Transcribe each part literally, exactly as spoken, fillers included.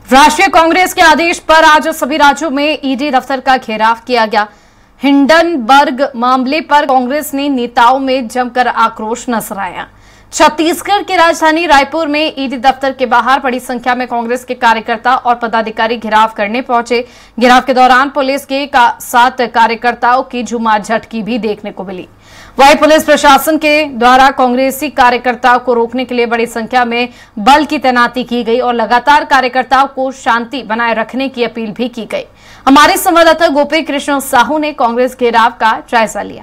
राष्ट्रीय कांग्रेस के आदेश पर आज सभी राज्यों में ईडी दफ्तर का घेराव किया गया। हिंडनबर्ग मामले पर कांग्रेस ने नेताओं में जमकर आक्रोश नजर आया। छत्तीसगढ़ की राजधानी रायपुर में ईडी दफ्तर के बाहर बड़ी संख्या में कांग्रेस के कार्यकर्ता और पदाधिकारी घेराव करने पहुंचे। घेराव के दौरान पुलिस के का, सात कार्यकर्ताओं की झुमाझटकी भी देखने को मिली। वहीं पुलिस प्रशासन के द्वारा कांग्रेसी कार्यकर्ताओं को रोकने के लिए बड़ी संख्या में बल की तैनाती की गई और लगातार कार्यकर्ताओं को शांति बनाए रखने की अपील भी की गई। हमारे संवाददाता गोपी कृष्ण साहू ने कांग्रेस घेराव का जायजा लिया।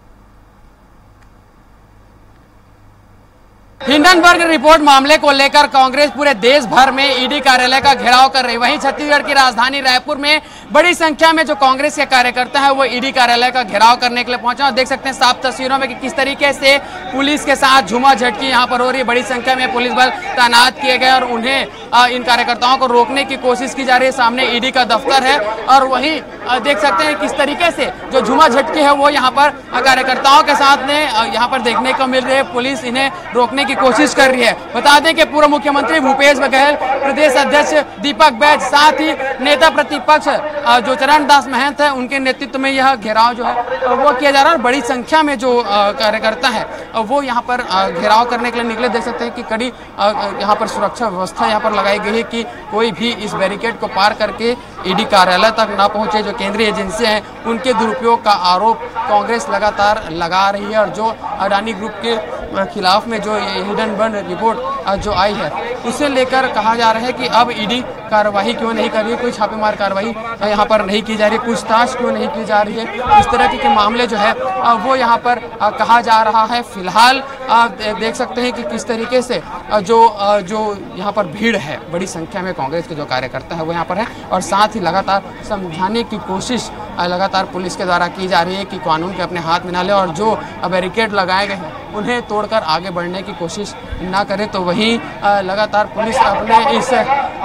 हिंडनबर्ग रिपोर्ट मामले को लेकर कांग्रेस पूरे देश भर में ईडी कार्यालय का घेराव कर रही है। वहीं छत्तीसगढ़ की राजधानी रायपुर में बड़ी संख्या में जो कांग्रेस के कार्यकर्ता हैं वो ईडी कार्यालय का घेराव करने के लिए पहुंचे और देख सकते हैं साफ तस्वीरों में कि किस तरीके से पुलिस के साथ झूमा झटकी यहां पर हो रही है। बड़ी संख्या में पुलिस बल तैनात किए गए और उन्हें इन कार्यकर्ताओं को रोकने की कोशिश की जा रही है। सामने ईडी का दफ्तर है और वहीं देख सकते हैं किस तरीके से जो झूमा झटकी है वो यहाँ पर कार्यकर्ताओं के साथ में यहाँ पर देखने को मिल रही है। पुलिस इन्हें रोकने की कोशिश कर रही है। बता दें कि पूर्व मुख्यमंत्री भूपेश बघेल, प्रदेश अध्यक्ष दीपक बैज, साथ ही नेता प्रतिपक्ष जो चरण दास महंत है, उनके नेतृत्व में यह घेराव जो है वो किया जा रहा है। बड़ी संख्या में जो कार्यकर्ता है वो यहाँ पर घेराव करने के लिए निकले। देख सकते हैं कि कड़ी यहाँ पर सुरक्षा व्यवस्था यहाँ पर लगाई गई है कि कोई भी इस बैरिकेड को पार करके ईडी कार्यालय तक ना पहुंचे। जो केंद्रीय एजेंसियां हैं उनके दुरुपयोग का आरोप कांग्रेस लगातार लगा रही है और जो अडानी ग्रुप के खिलाफ में जो हिंडनबर्ग रिपोर्ट जो आई है उसे लेकर कहा जा रहा है कि अब ईडी कार्रवाई क्यों नहीं कर रही है, कोई छापेमार कार्रवाई यहाँ पर नहीं की जा रही है, पूछताछ क्यों नहीं की जा रही है। इस तरह के मामले जो है वो यहाँ पर कहा जा रहा है। फिलहाल देख सकते हैं कि किस तरीके से जो जो यहाँ पर भीड़ है, बड़ी संख्या में कांग्रेस के जो कार्यकर्ता है वो यहाँ पर है और साथ ही लगातार समझाने की कोशिश लगातार पुलिस के द्वारा की जा रही है कि कानून के अपने हाथ में ना ले और जो बैरिकेड लगाए गए हैं उन्हें तोड़कर आगे बढ़ने की कोशिश ना करे। तो वहीं लगातार पुलिस अपने इस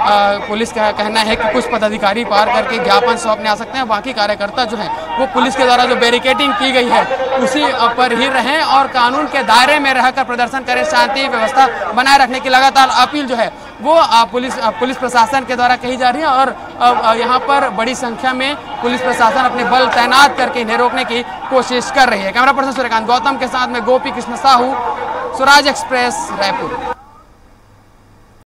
पुलिस का कहना है कि कुछ पदाधिकारी पार करके ज्ञापन सौंपने आ सकते हैं, बाकी कार्यकर्ता जो है वो पुलिस के द्वारा जो बैरिकेडिंग की गई है उसी पर ही रहें और कानून के दायरे में रहकर प्रदर्शन करें। शांति व्यवस्था बनाए रखने की लगातार अपील जो है वो पुलिस पुलिस प्रशासन के द्वारा कही जा रही है और यहाँ पर बड़ी संख्या में पुलिस प्रशासन अपने बल तैनात करके इन्हें रोकने की कोशिश कर रही है। कैमरा पर्सन सूर्यकांत गौतम के साथ में गोपी कृष्ण साहू, स्वराज एक्सप्रेस, रायपुर।